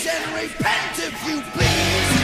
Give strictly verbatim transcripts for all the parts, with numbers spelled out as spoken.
and repent if you please.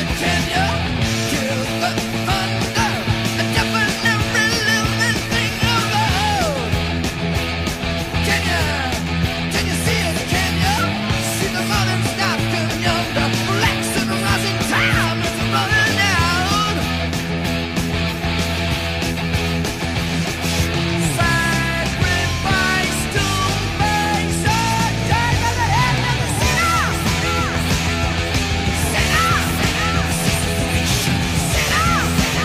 Can you hear the thunder? Definitely living thing alone. Can you, can you see it? Can you see the morning star turning yonder? Relax and rising time is running out. Sacrifice to face a day of the end of the sinner. Sinner, sinner, sinner, sinner.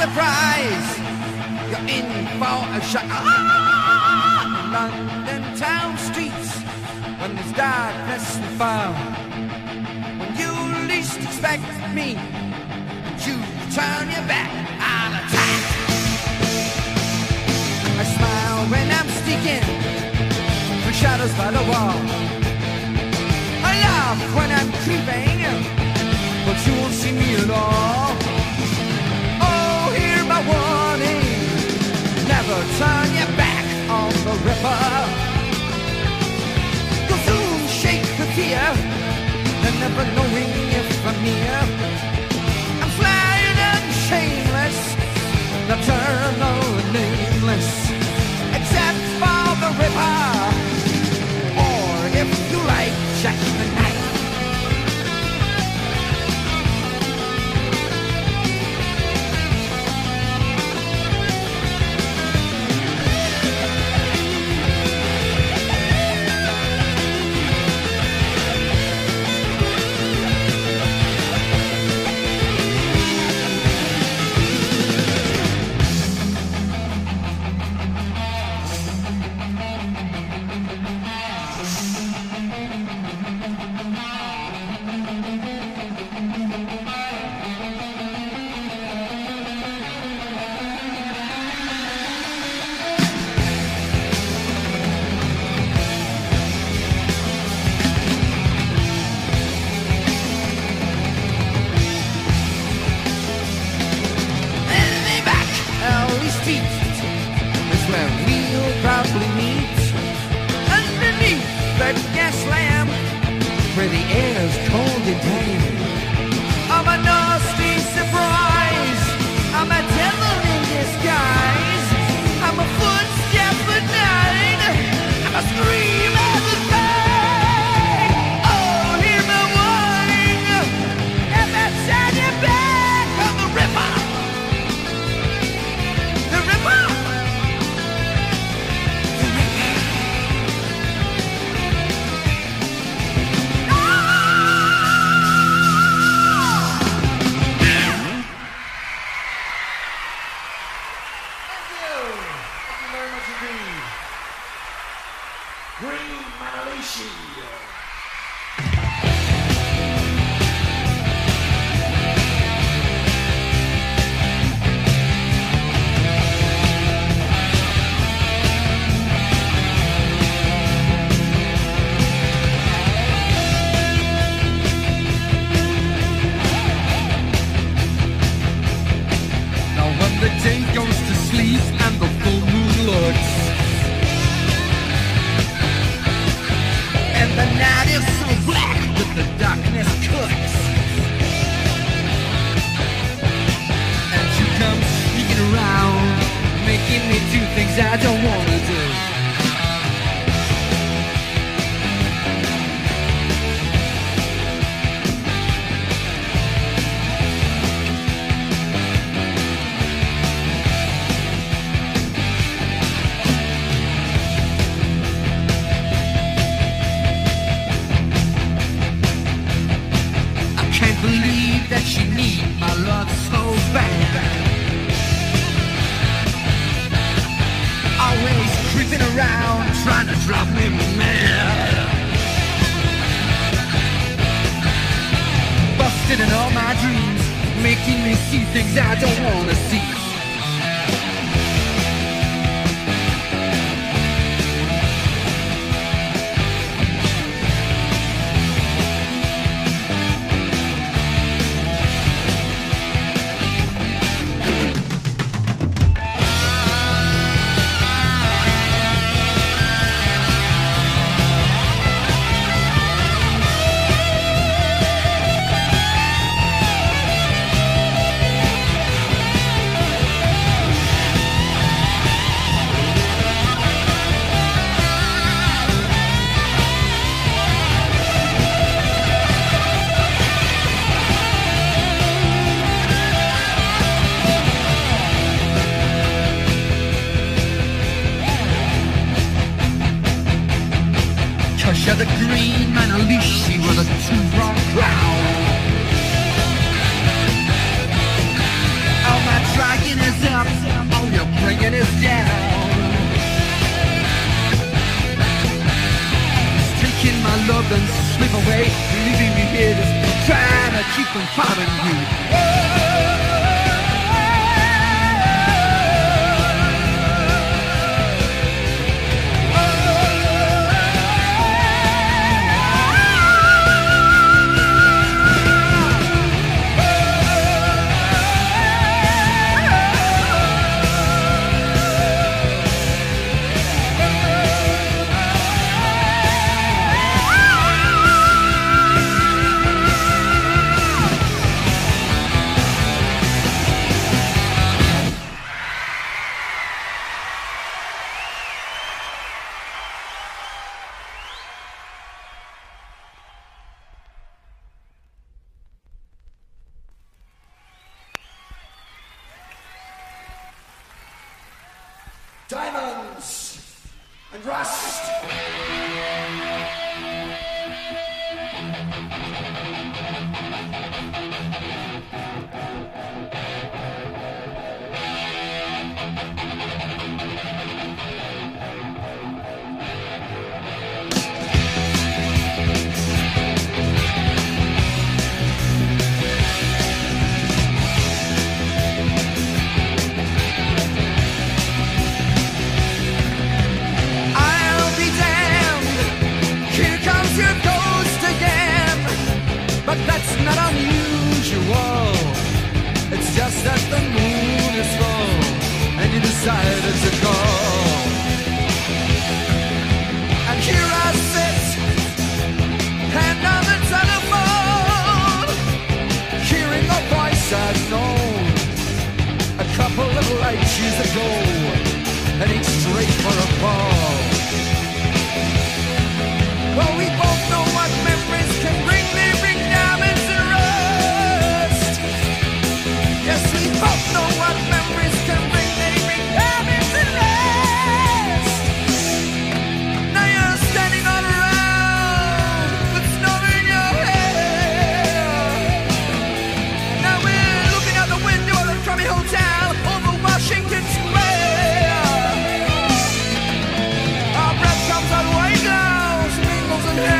surprise. You're in for a shock. Ah! London town streets, when there's darkness and fire, when you least expect me, but you turn your back on attack. I smile when I'm sneaking through shadows by the wall. I laugh when I'm creeping, but you won't see me at all. Oh, hear my warning, never turn your back on the ripper. You'll soon shake with fear, and never knowing if I'm near. I'm flying and shameless, nocturnal and nameless, except for the ripper, or if you like, Jack the Knife. The green man Alicia with a two-pronged crown. All my trying bringing us up, oh, you're bringing us down. Taking my love and slip away, leaving me here just trying to keep from following you. Diamonds and rust. That's not unusual. It's just that the moon is full and you decided to go. And here I sit, hand on the telephone, hearing a voice I've known a couple of light years ago, heading straight for a ball. Well, we both know what memories can bring. They bring diamonds and rust. Yes, we both know what memories can bring. They bring diamonds and rust. Now you're standing all around with snow in your hair. Now we're looking out the window of the crummy hotel over Washington Square. Our breath comes on white clouds, mingles and hair.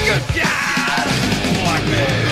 you just want me.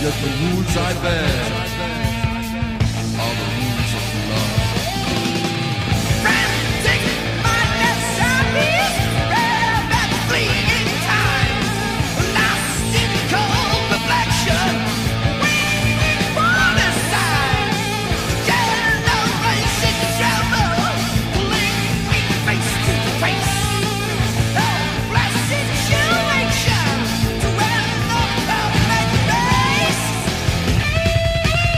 Yet the rules I bear are the rules of love. Frantic mindless zombies, red and fleeing time, lost in cold reflection, waiting for the sign. Generation trouble, pulling me face to face. A blessed situation to end the perfect race.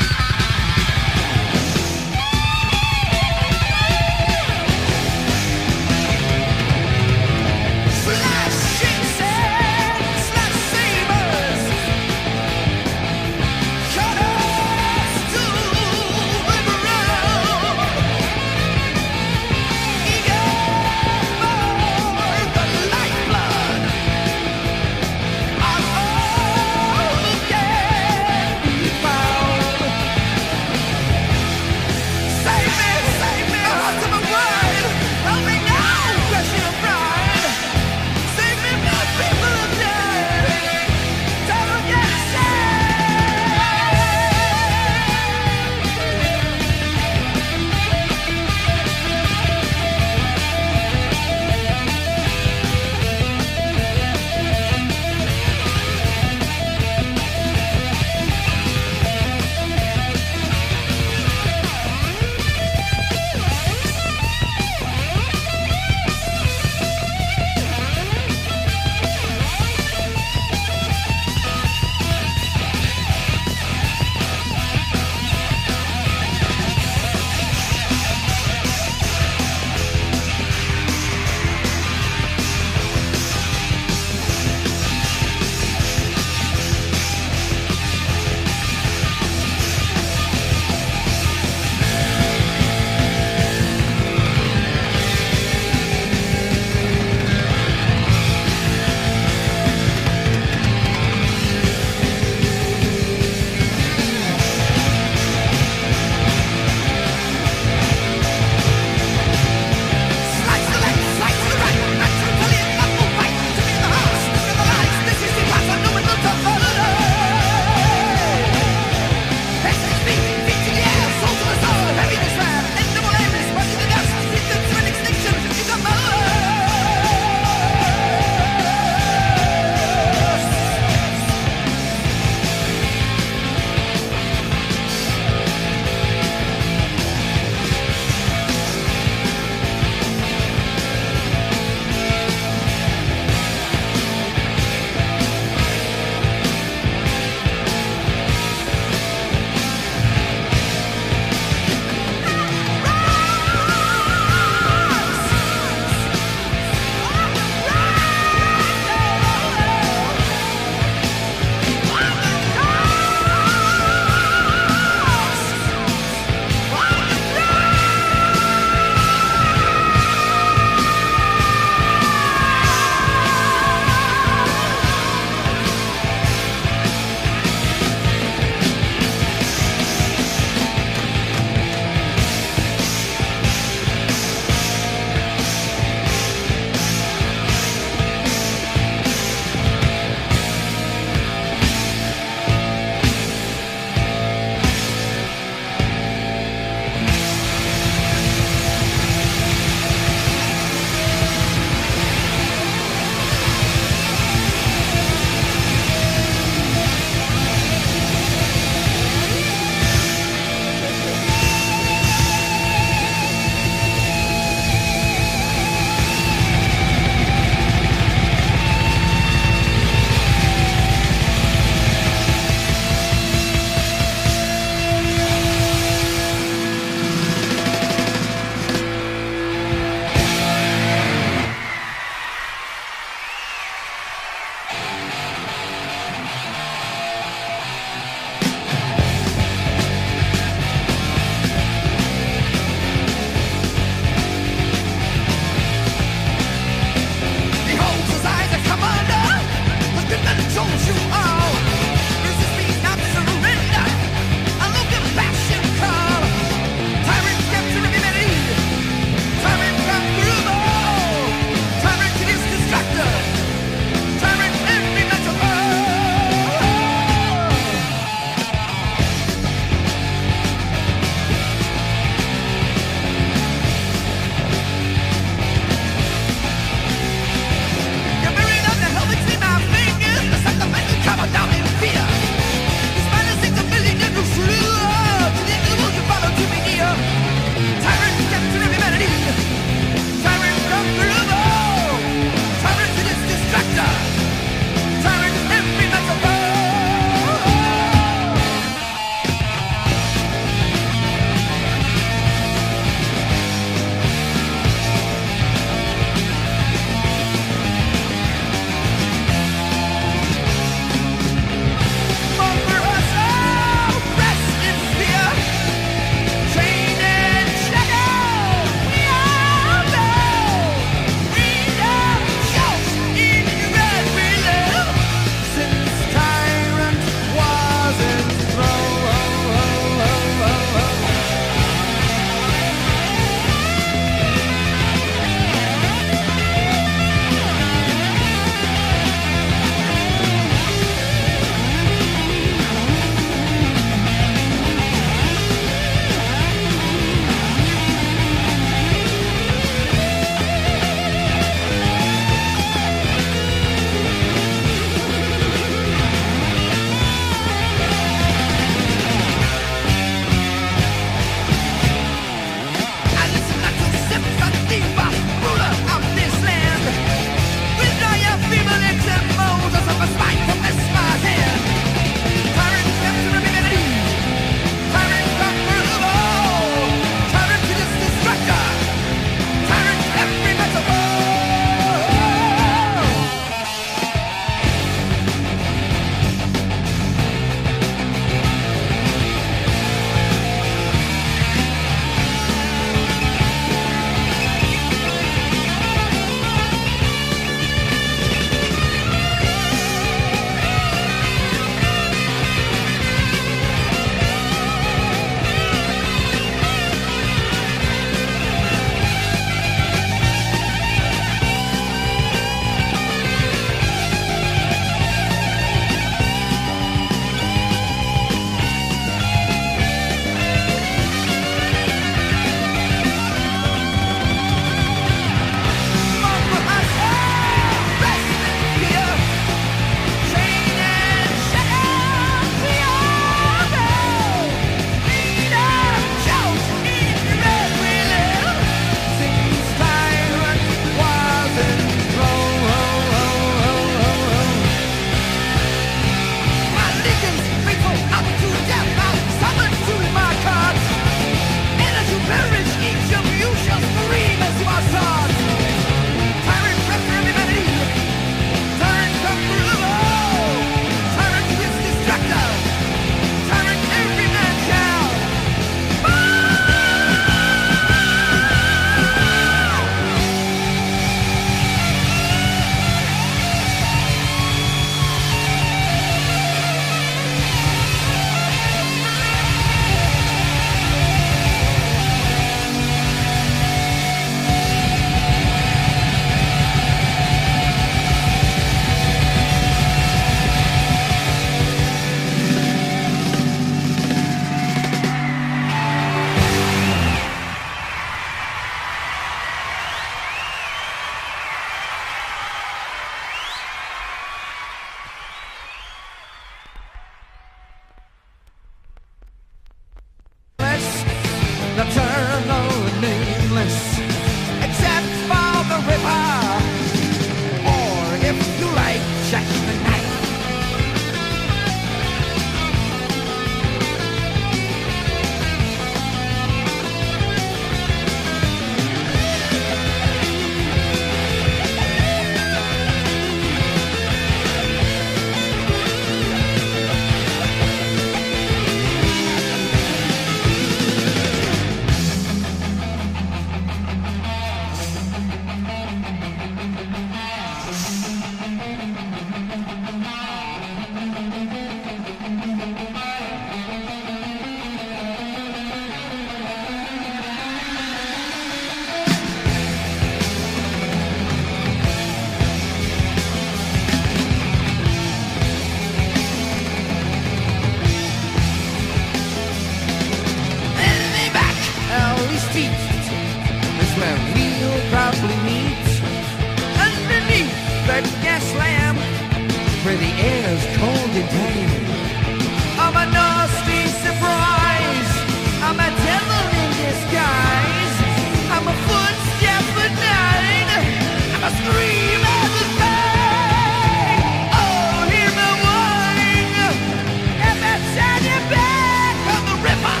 where the air's cold and damp. I'm a nasty surprise. I'm a devil in disguise. I'm a footstep at night. I'm a scream at the night. Oh, hear me whine. And that's on your back. I'm the Ripper.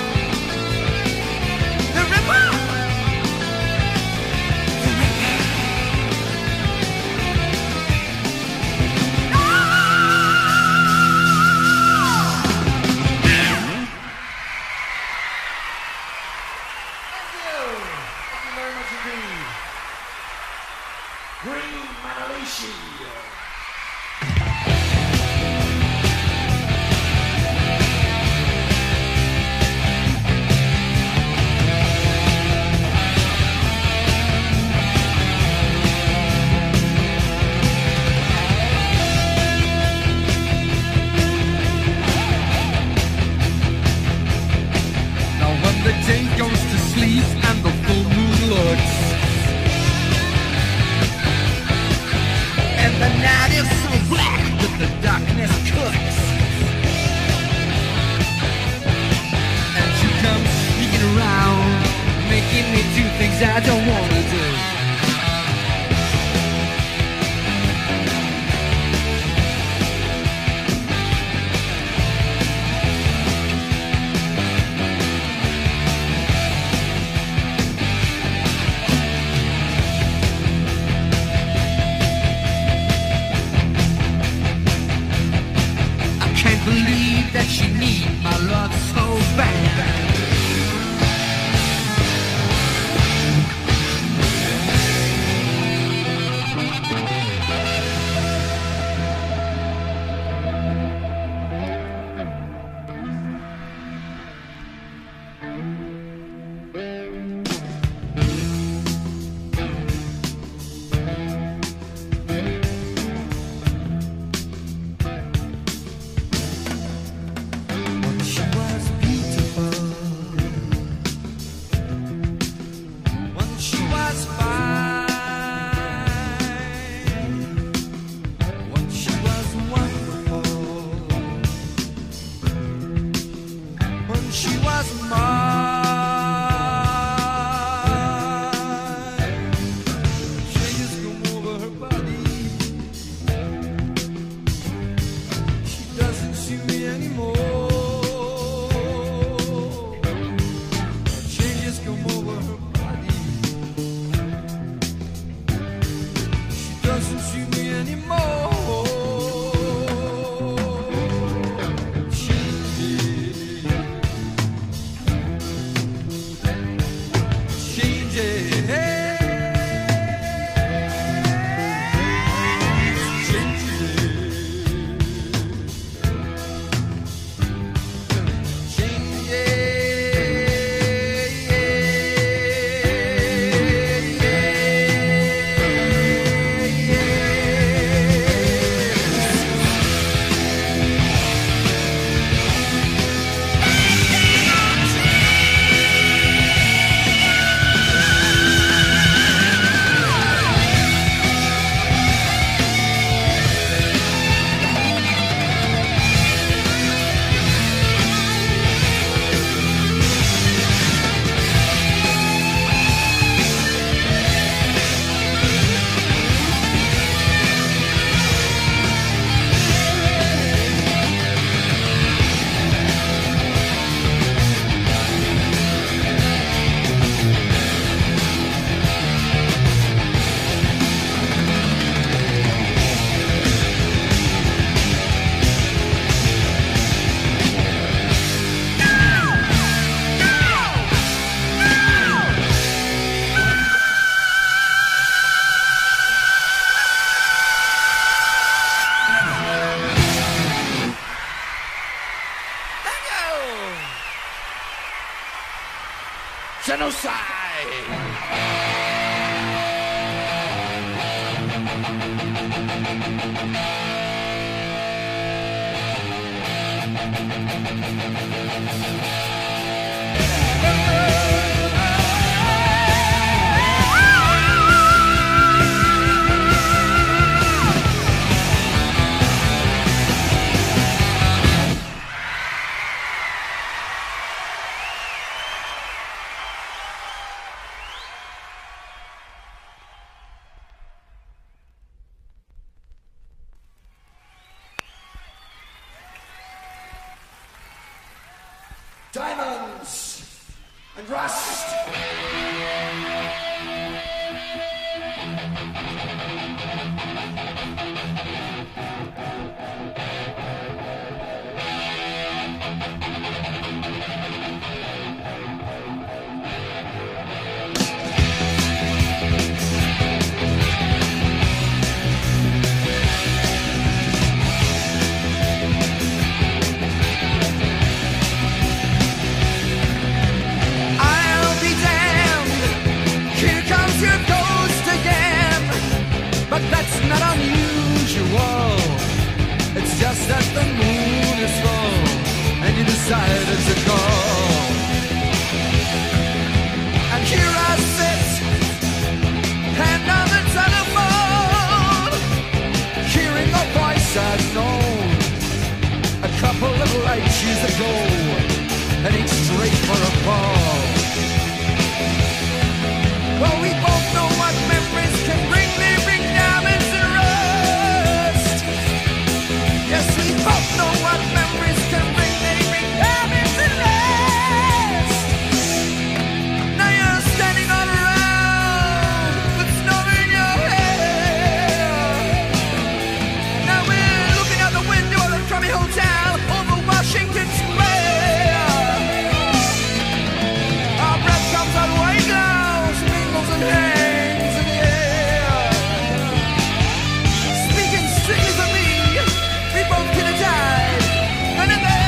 The Ripper. The Ripper. Green Manalishi. Now when the day goes to sleep and the full moon looks, And the night is so black that the darkness cooks. and she comes sneaking around, making me do things I don't wanna do. I can't believe that she needs my love so bad. She was beautiful. When she was fine. When she was wonderful. When she was mine. Changes come over her body. She doesn't see me anymore. Changes come over her body. She doesn't see me anymore. Changes. Genocide. Diamonds and rust. I'll be damned. Here comes your ghost again. But that's not unusual. It's just that the moon is full and you decided to call. And here I sit, hand on the telephone, hearing a voice I've known a couple of light years ago, heading straight for a fall. Well, we both know what memories can bring. They bring diamonds and rust. Yes, we both know what memories can bring. They bring diamonds and rust. Now you're standing on a round with snow in your hair. Now we're looking out the window of the crummy hotel over Washington Square. Our breath comes on white clouds, mingles and hangs in the air. Speaking strictly for me, we both could have died then and there.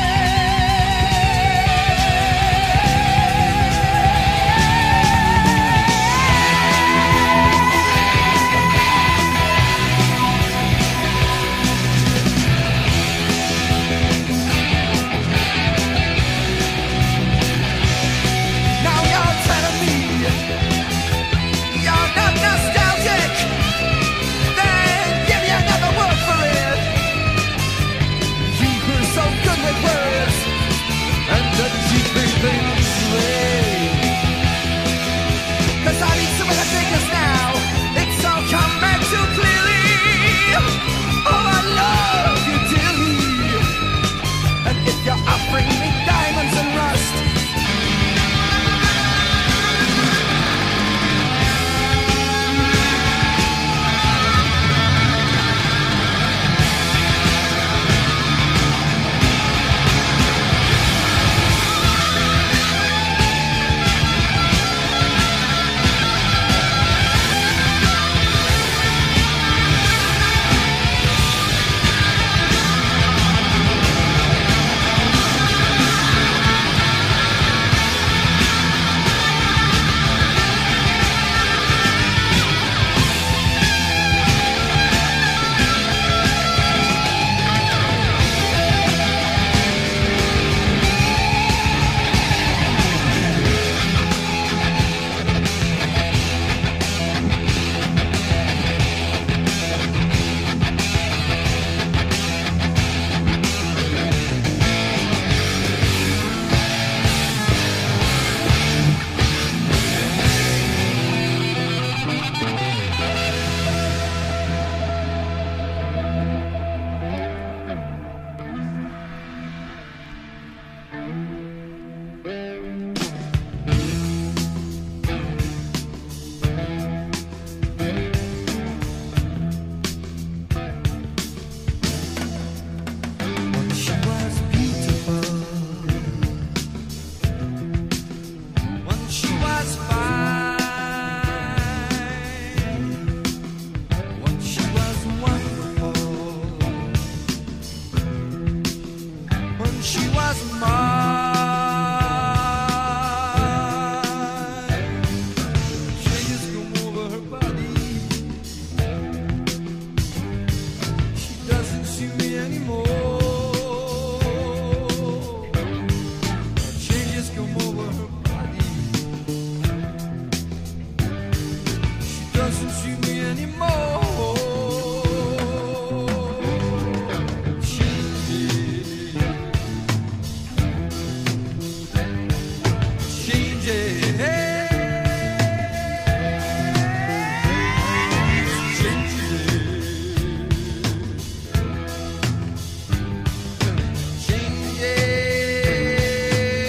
Now you're telling me you're not nostalgic. Then give me another word for it. You were so good with words and the cheaping things you ate. 'Cause I need some of the thinkers now. It's all come back too clearly. Oh, I love you dearly. And if you're offering me diamonds and rust, she was beautiful. When she was fine. When she was wonderful. When she was mine. Changes come over her body. She doesn't see me anymore. Changes come over her body. She doesn't see me anymore. Changes. Changes.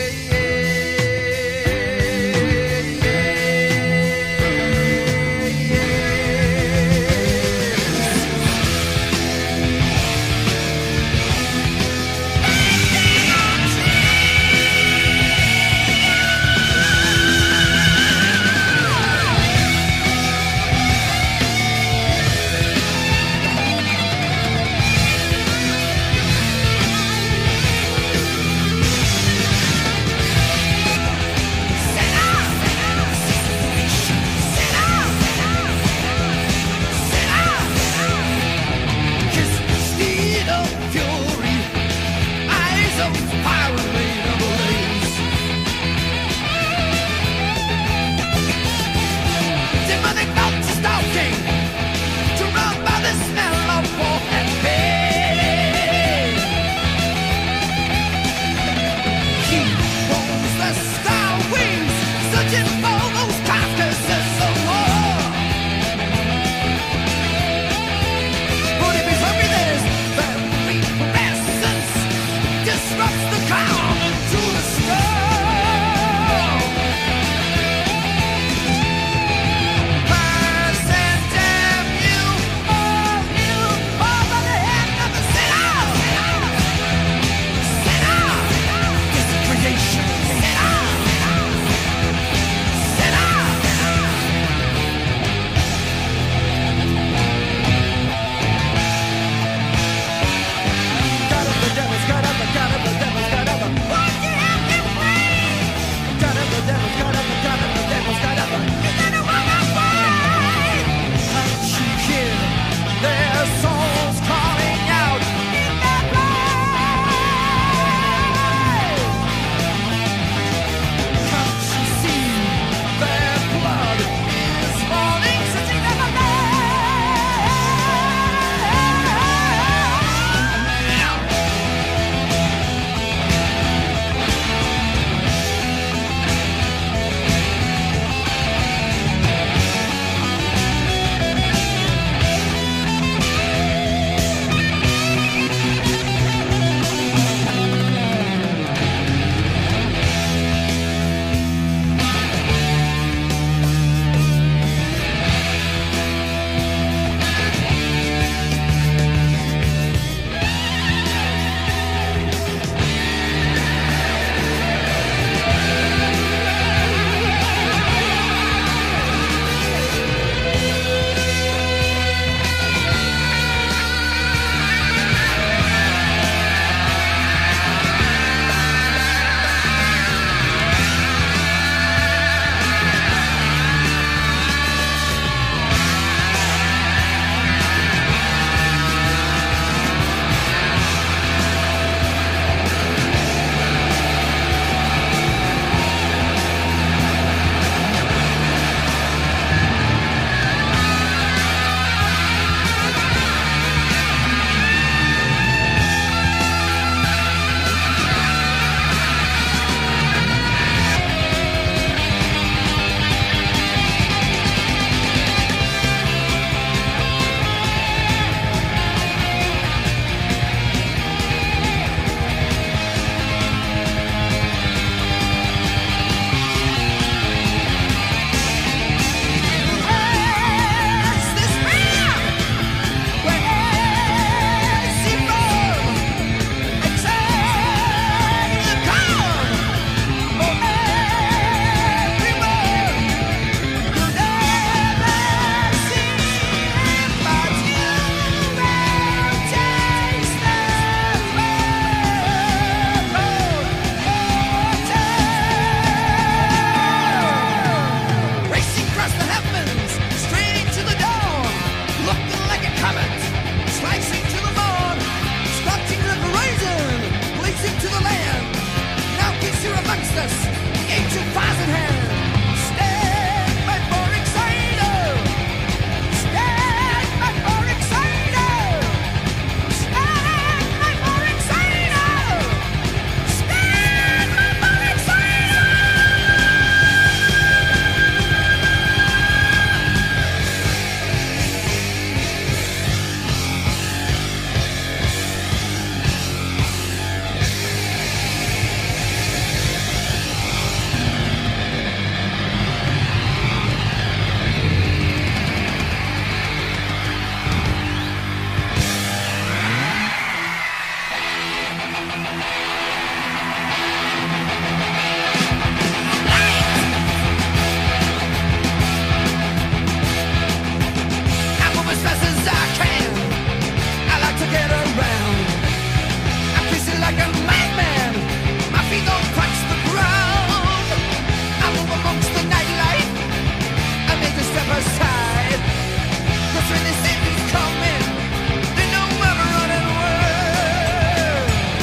they see me coming, they know I'm running away.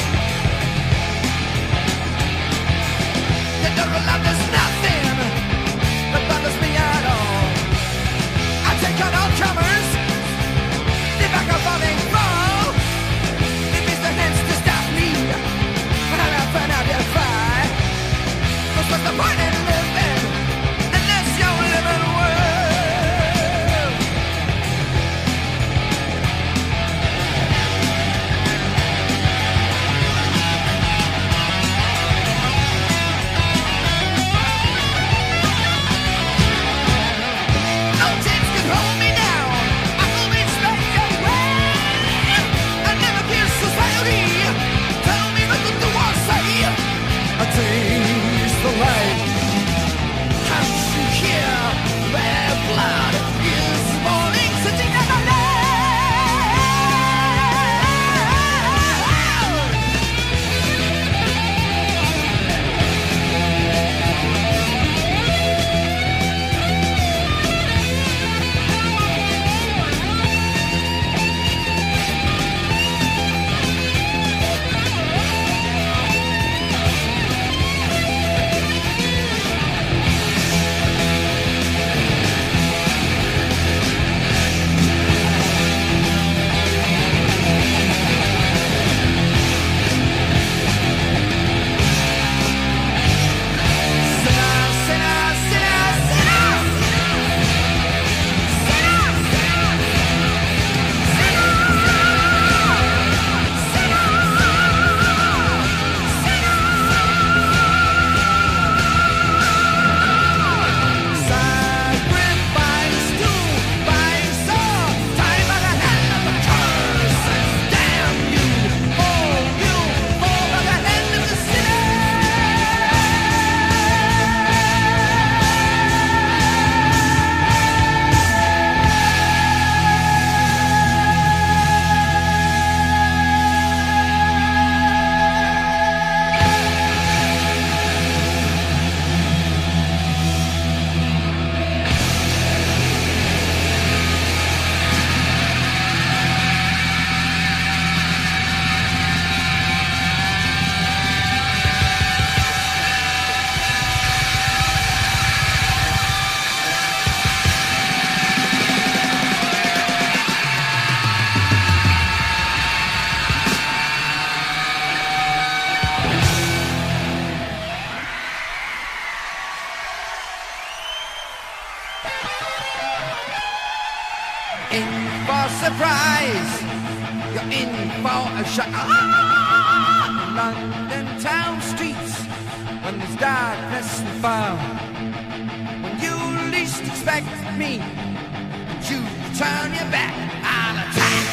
They don't realize there's nothing that bothers me at all. I take on all comers, they back up on they fall. They miss their hands to stop me when I laugh and I defy. 'Cause what's the point in living unless you're living well? No chains can hold me down. I always stay away. I never fear society. Tell me what the war say. I taste the light. Can't you hear red blood is falling, sitting on my leg? In for surprise, you're in for a shock. Ah! London town streets, when there's darkness and fog, when you least expect me, you turn your back, I'll attack.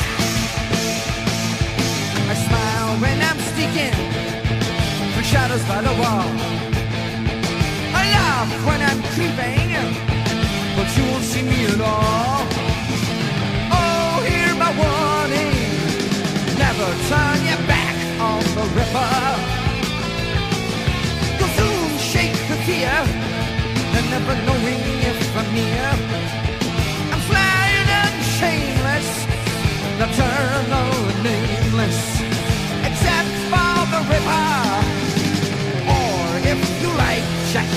I smile when I'm sneaking through shadows by the wall. I laugh when I'm creeping, but you won't see me at all. My warning, never turn your back on the river. You'll soon shake the fear, and never knowing if I'm near. I'm flying and shameless, nocturnal and nameless, except for the river, or if you like, Jack.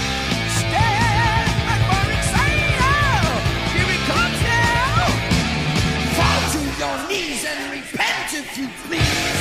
Your knees and repent if you please.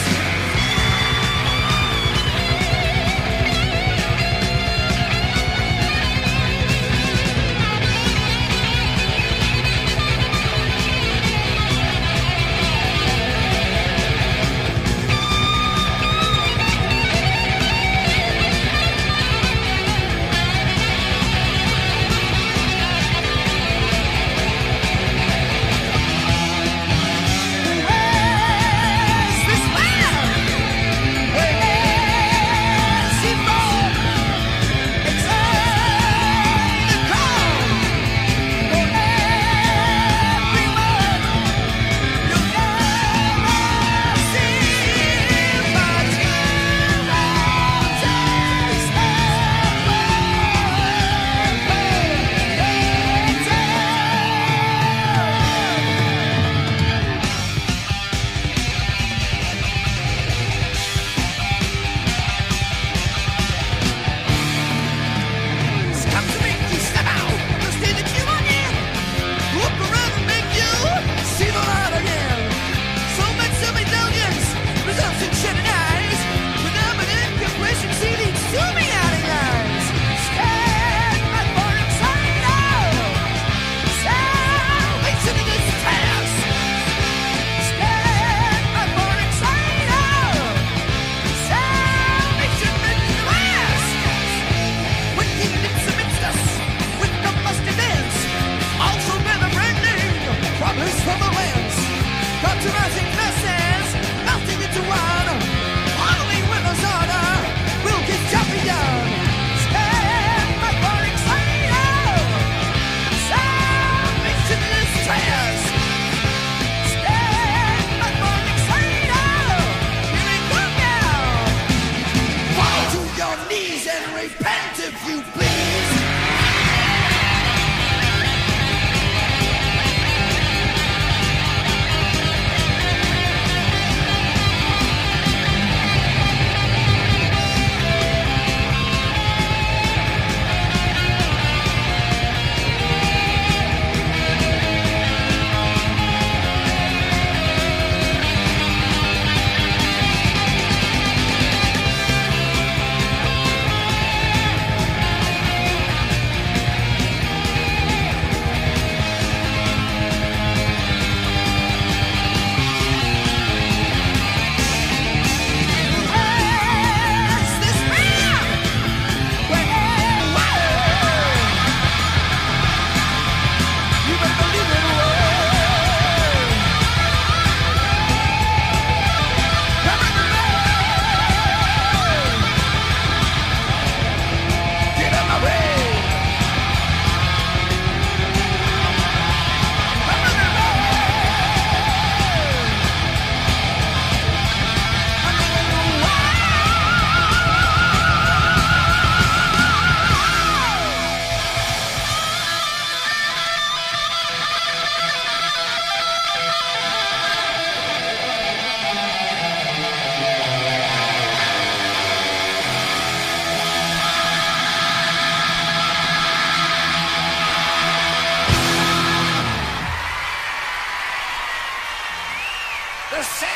The sound.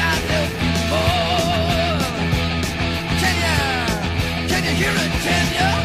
Hear it, can ya?